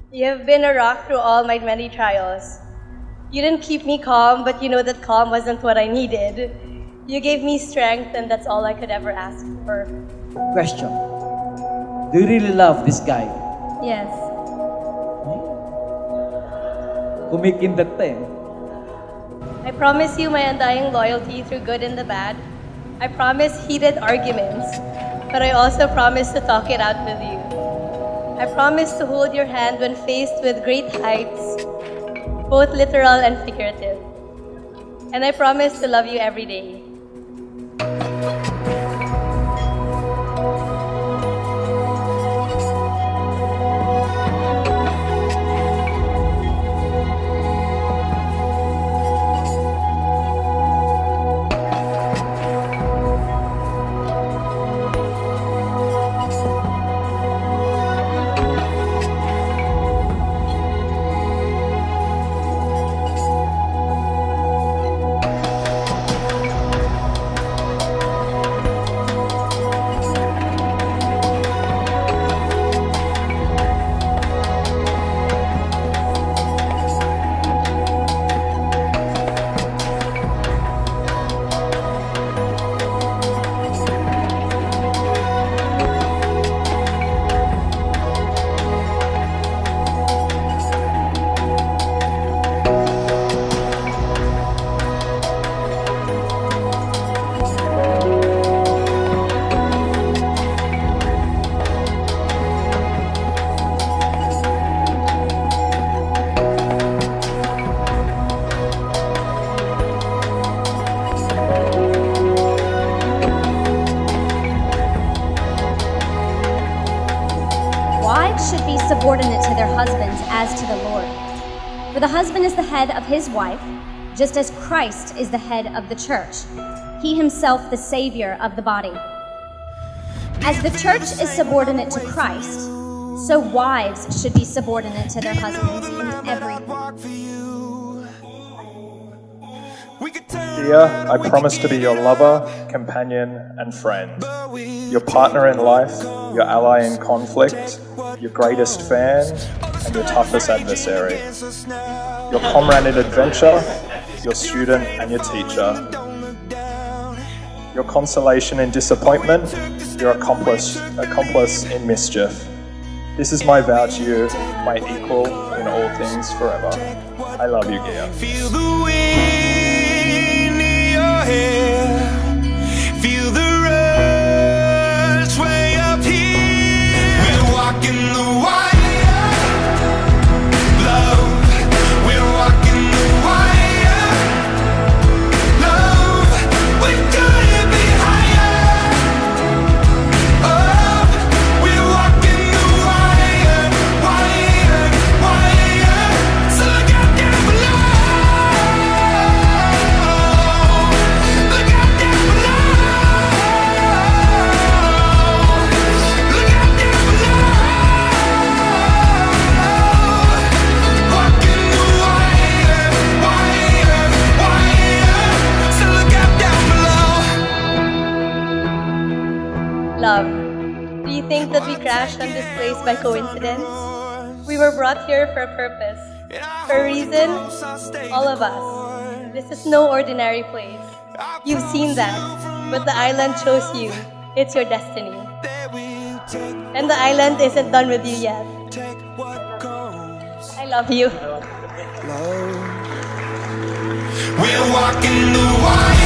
You have been a rock through all my many trials. You didn't keep me calm, but you know that calm wasn't what I needed. You gave me strength, and that's all I could ever ask for. Question. Do you really love this guy? Yes. Kumikindat eh. I promise you my undying loyalty through good and the bad. I promise heated arguments, but I also promise to talk it out with you. I promise to hold your hand when faced with great heights, both literal and figurative. And I promise to love you every day. Wives should be subordinate to their husbands as to the Lord. For the husband is the head of his wife, just as Christ is the head of the church, he himself the Savior of the body. As the church is subordinate to Christ, so wives should be subordinate to their husbands in everything. Gia, I promise to be your lover, companion, and friend, your partner in life, your ally in conflict, your greatest fan, and your toughest adversary, your comrade in adventure, your student and your teacher, your consolation in disappointment, your accomplice in mischief. This is my vow to you, my equal in all things forever. I love you, Gia. Feel the wind in your hair. Feel the rush way up here. We're walking the wire, love. We're walking the wire, love. We couldn't be higher. Oh, we're walking the wire, wire, wire. So look out down below. Look out down below. Look out down below. Walking the wire, wire, wire. So look out down below. Love, do you think that we crashed on this place by coincidence? We were brought here for a purpose, for a reason, all of us. This is no ordinary place. You've seen that, but the island chose you. It's your destiny. And the island isn't done with you yet. I love you. We're walking the wire.